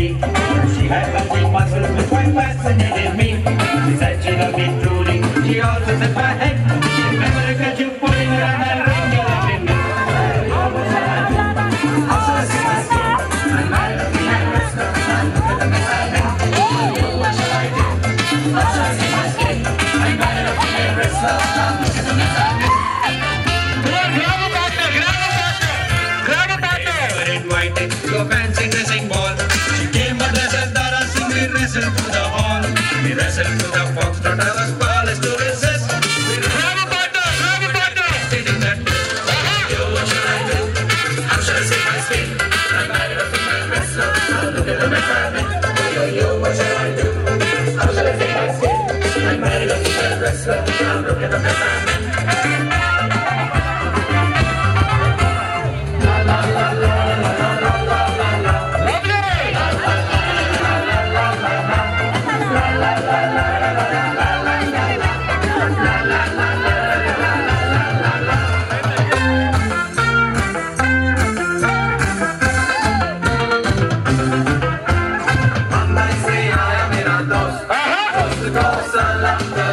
me. She had bulging muscles which quite fascinated me. She said she loved me truly. She also said my head. Remember to catch you pulling around that ring you left in me. Also I see my skin. I'm mad at me and restaurant. Look at the mess I made. What shall I do? Also I see my skin. I'm mad at me and restaurant. Look at the mess I made. Invited to a fancy dressing ball. She came but as a Dara Singh. We wrestled through the hall. We wrestled through the foxtrot. I was powerless to resist. We grab a partner. Stating that, yo, what should I do? How should I save my skin? I'm mad at my wrestler. Look at the mess I'm in. Yo, what should I do? How should I save my skin? I'm mad at my wrestler. Look at the mess I'm in. Masaala